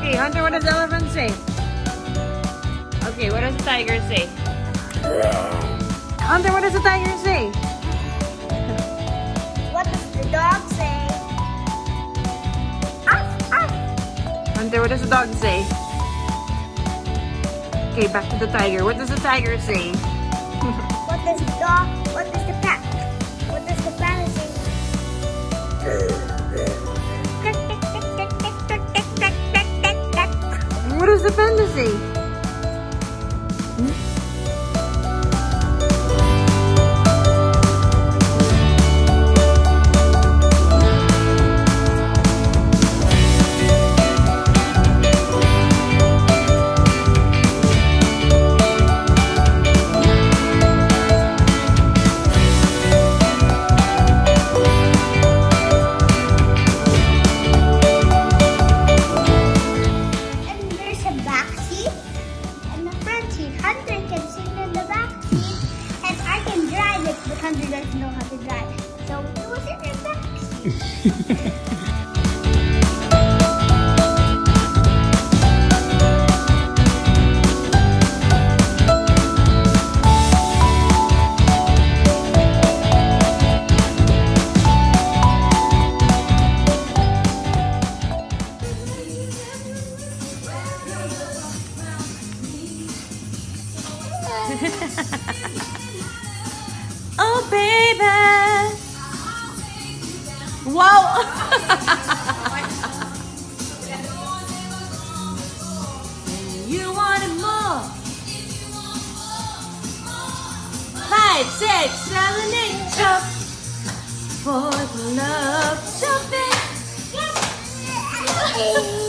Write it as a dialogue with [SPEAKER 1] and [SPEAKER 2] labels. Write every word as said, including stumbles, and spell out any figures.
[SPEAKER 1] Okay, Hunter, what does the elephant say? Okay, what does the tiger say? Hunter, what does the tiger say?
[SPEAKER 2] What does the dog say? Arf, arf.
[SPEAKER 1] Hunter, what does the dog say? Okay, back to the tiger. What does the tiger say?
[SPEAKER 2] What does the dog? What does the cat? What does the panda say?
[SPEAKER 1] What does the panda say? Hmm?
[SPEAKER 2] Hunter can sit in the back seat and I can drive it, but Hunter doesn't know how to drive. So we will sit in the back seat.
[SPEAKER 1] Oh, baby! Wow! You wanted more? Five, six, seven, eight, jump for the love jumping.